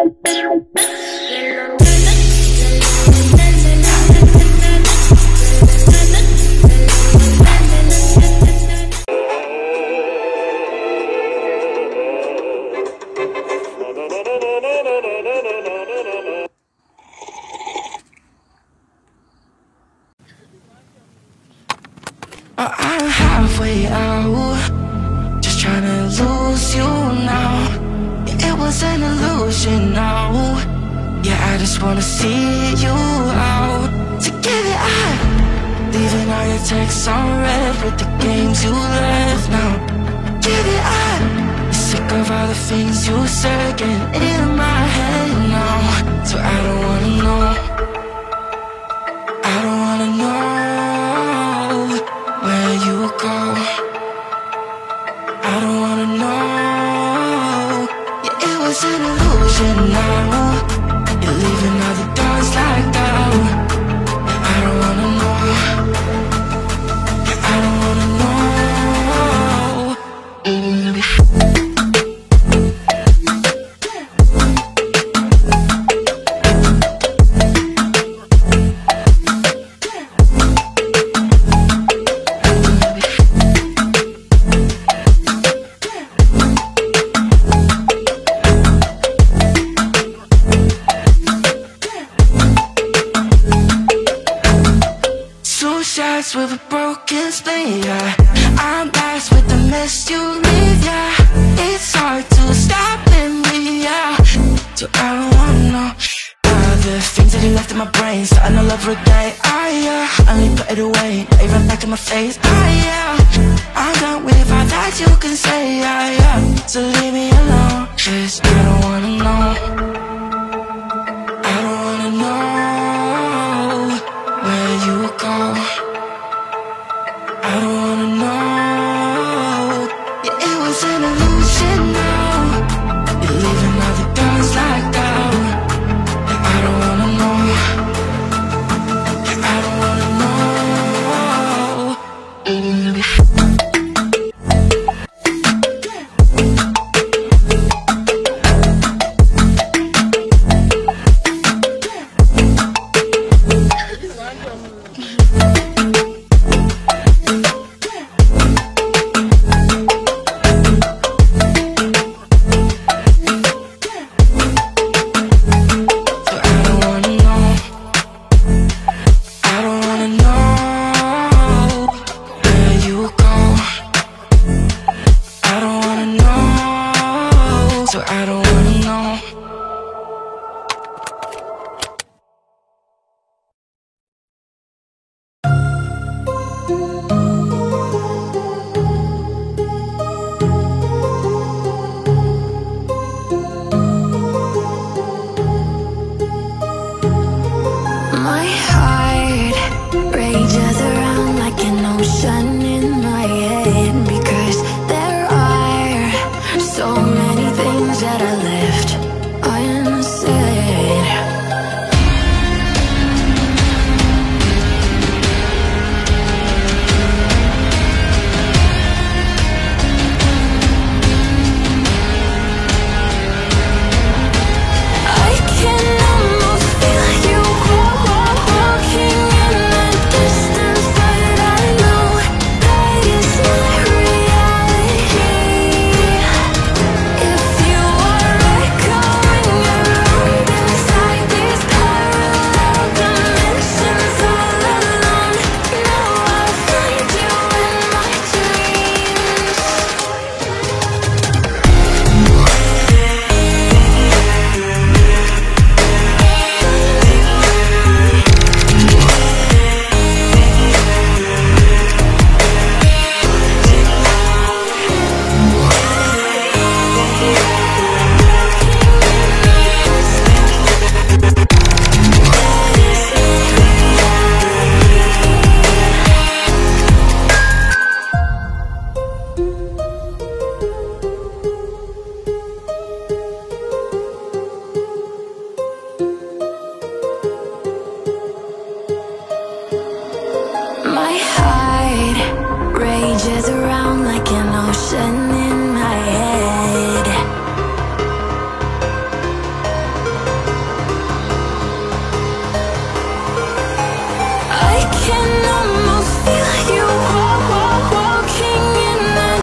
I'm halfway out, just trying to lose you now. Yeah, it was an illusion now. Yeah, I just wanna see you out. To give it up, leaving all your texts on red with the games you left now. Give it up, sick of all the things you said getting in my head now. So I don't wanna know, I don't wanna know where you go. I don't wanna know. Yeah, it was an illusion now. You're leaving all the doors like that. I don't wanna know. Yeah, I don't wanna know. Shots with a broken spleen, yeah. I'm blessed with the mess you leave, yeah. It's hard to stop in me, yeah. So I don't wanna know the things that you left in my brain, starting all over again. I only put it away, not even back in my face. I'm done with all that you can say, so leave me alone, 'cause I don't wanna know. I don't wanna know where you go. I don't wanna know. Yeah, it was an illusion now. You're leaving all the doors like that. Yeah, I don't wanna know. Yeah, I don't wanna know. So I don't wanna know.